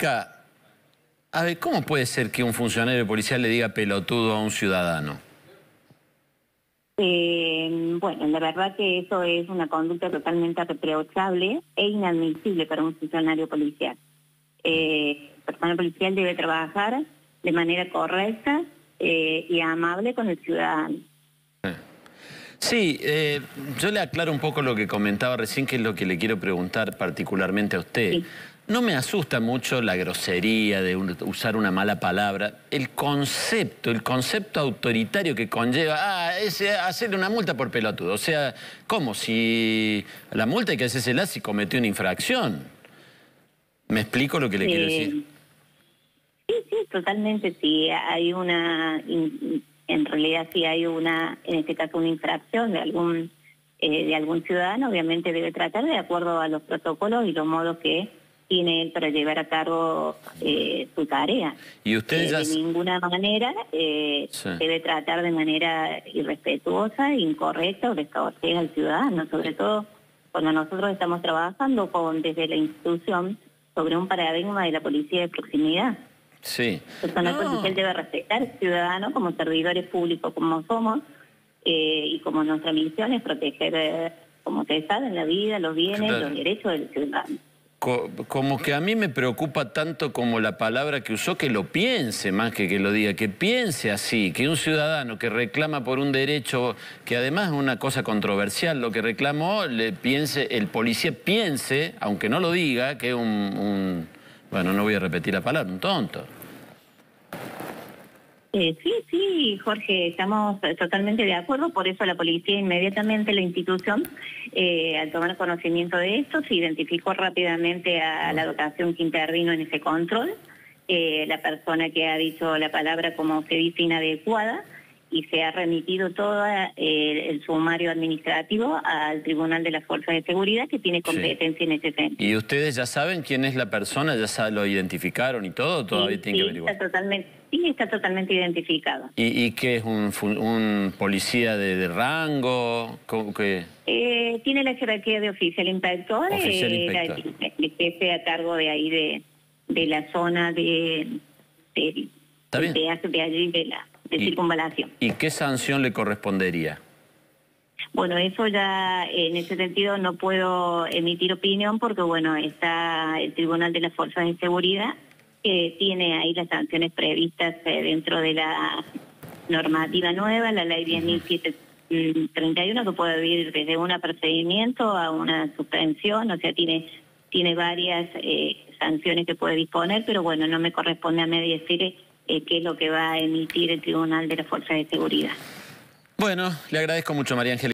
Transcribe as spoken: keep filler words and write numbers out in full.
explica, a ver, ¿cómo puede ser que un funcionario policial le diga pelotudo a un ciudadano? Eh, bueno, la verdad que eso es una conducta totalmente reprochable e inadmisible para un funcionario policial. Eh, el personal policial debe trabajar de manera correcta eh, y amable con el ciudadano. Sí, eh, yo le aclaro un poco lo que comentaba recién, que es lo que le quiero preguntar particularmente a usted. Sí. No me asusta mucho la grosería de un, usar una mala palabra. El concepto, el concepto autoritario que conlleva, ah, es hacerle una multa por pelotudo. O sea, ¿cómo? Si la multa hay que hacérsela si cometió una infracción. ¿Me explico lo que le eh, quiero decir? Sí, sí, totalmente. Sí, hay una, en realidad si hay una, en este caso una infracción de algún, eh, de algún ciudadano, obviamente debe tratar de acuerdo a los protocolos y los modos que tiene él para llevar a cabo eh, su tarea. ¿Y usted ya... eh, de ninguna manera eh, sí. debe tratar de manera irrespetuosa, incorrecta o descortés al ciudadano, sobre todo cuando nosotros estamos trabajando con desde la institución sobre un paradigma de la policía de proximidad. Sí. El personal no. policial debe respetar al ciudadano como servidores públicos como somos eh, y como nuestra misión es proteger, eh, como ustedes saben, la vida, los bienes, claro. los derechos del ciudadano. Como que a mí me preocupa tanto como la palabra que usó, que lo piense más que que lo diga, que piense así, que un ciudadano que reclama por un derecho, que además es una cosa controversial, lo que reclamó, le piense, el policía piense, aunque no lo diga, que es un, un, bueno, no voy a repetir la palabra, un tonto. Eh, sí, sí, Jorge, estamos totalmente de acuerdo, por eso la policía inmediatamente, la institución, eh, al tomar conocimiento de esto, se identificó rápidamente a la dotación que intervino en ese control, eh, la persona que ha dicho la palabra como se dice inadecuada, y se ha remitido todo eh, el sumario administrativo al Tribunal de las Fuerzas de Seguridad, que tiene competencia sí. en ese sentido. ¿Y ustedes ya saben quién es la persona? ¿Ya lo identificaron y todo? ¿Todavía sí, tienen sí, que averiguar? Está totalmente, sí, está totalmente identificado. ¿Y, y qué es un, un policía de, de rango? ¿Cómo que? Eh, tiene la jerarquía de oficial inspector, oficial eh, inspector. El, el jefe a cargo de ahí de, de la zona de, de, ¿Está bien? de, de allí de la de ¿Y, circunvalación. ¿Y qué sanción le correspondería? Bueno, eso ya en ese sentido no puedo emitir opinión porque bueno, está el Tribunal de las Fuerzas de Seguridad que tiene ahí las sanciones previstas eh, dentro de la normativa nueva, la ley diez mil setecientos treinta y uno, que puede ir desde un procedimiento a una suspensión, o sea, tiene tiene varias eh, sanciones que puede disponer, pero bueno, no me corresponde a mí decir eh, qué es lo que va a emitir el Tribunal de las Fuerzas de Seguridad. Bueno, le agradezco mucho, María Angélica.